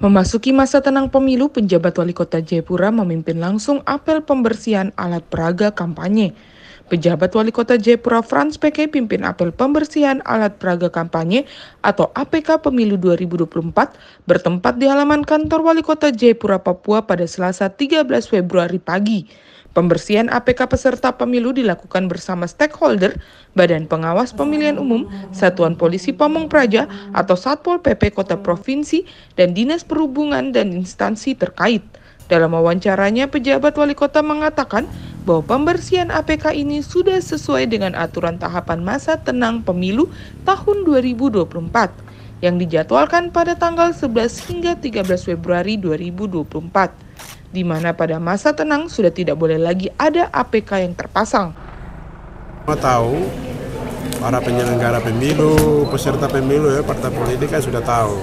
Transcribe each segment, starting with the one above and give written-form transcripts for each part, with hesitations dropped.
Memasuki masa tenang pemilu, penjabat wali kota Jayapura memimpin langsung apel pembersihan alat peraga kampanye. Pejabat wali kota Jayapura Frans PK pimpin apel pembersihan alat peraga kampanye atau APK Pemilu 2024 bertempat di halaman kantor wali kota Jayapura, Papua pada Selasa 13 Februari pagi. Pembersihan APK peserta pemilu dilakukan bersama stakeholder, Badan Pengawas Pemilihan Umum, Satuan Polisi Pamong Praja atau Satpol PP Kota Provinsi, dan Dinas Perhubungan dan instansi terkait. Dalam wawancaranya, pejabat wali kota mengatakan bahwa pembersihan APK ini sudah sesuai dengan aturan tahapan masa tenang pemilu tahun 2024 yang dijadwalkan pada tanggal 11 hingga 13 Februari 2024. Di mana pada masa tenang sudah tidak boleh lagi ada APK yang terpasang. Semua tahu, para penyelenggara pemilu, peserta pemilu partai politik kan sudah tahu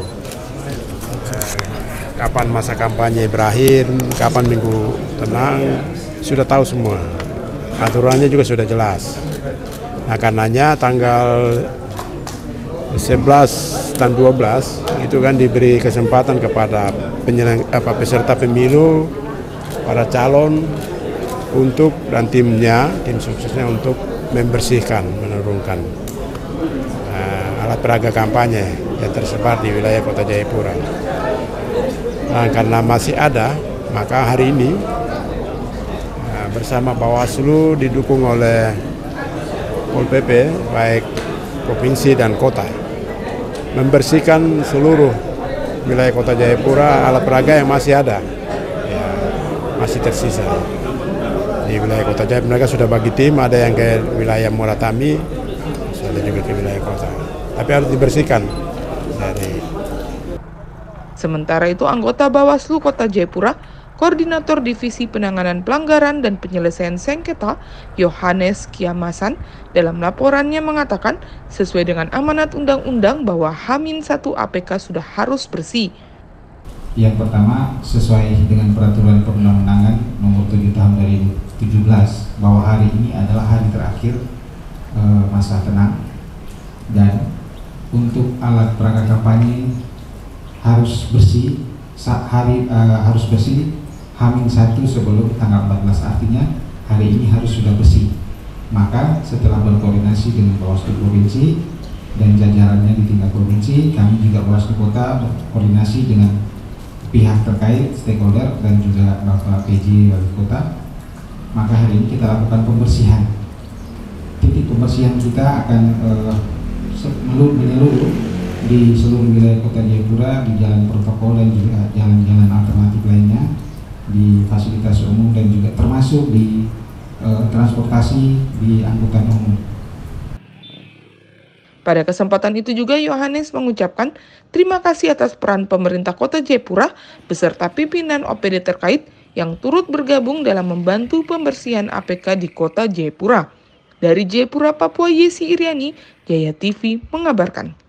kapan masa kampanye berakhir, kapan minggu tenang, sudah tahu semua. Aturannya juga sudah jelas. Nah, karenanya tanggal 11 dan 12 itu kan diberi kesempatan kepada peserta pemilu, para calon untuk dan tim suksesnya untuk membersihkan, menurunkan alat peraga kampanye yang tersebar di wilayah Kota Jayapura. Nah, karena masih ada, maka hari ini bersama Bawaslu didukung oleh Pol PP baik provinsi dan kota membersihkan seluruh wilayah Kota Jayapura alat peraga yang masih ada, ya, masih tersisa di wilayah Kota Jayapura. Mereka sudah bagi tim, ada yang ke wilayah Muratami, ada juga ke wilayah kota, tapi harus dibersihkan dari. Sementara itu, anggota Bawaslu Kota Jayapura, Koordinator Divisi Penanganan Pelanggaran dan Penyelesaian Sengketa, Yohanes Kiamasan, dalam laporannya mengatakan sesuai dengan amanat undang-undang bahwa H-1 APK sudah harus bersih. Yang pertama, sesuai dengan peraturan perundang-undangan nomor 7 tahun 2017 bahwa hari ini adalah hari terakhir masa tenang, dan untuk alat peraga kampanye harus bersih harus bersih H-1 sebelum tanggal 14, artinya hari ini harus sudah bersih. Maka setelah berkoordinasi dengan Bawaslu Provinsi dan jajarannya di tingkat provinsi, kami juga Bawaslu Kota berkoordinasi dengan pihak terkait, stakeholder dan juga Bapak PJ Wali Kota. Maka hari ini kita lakukan pembersihan. Titik pembersihan kita akan menyeluruh di seluruh wilayah Kota Jayapura, di jalan protokol dan juga jalan-jalan alternatif lainnya, di fasilitas umum dan juga termasuk di transportasi di angkutan umum. Pada kesempatan itu juga Yohanes mengucapkan terima kasih atas peran pemerintah Kota Jayapura beserta pimpinan OPD terkait yang turut bergabung dalam membantu pembersihan APK di Kota Jayapura. Dari Jayapura, Papua, Yesi Iriani, Jaya TV mengabarkan.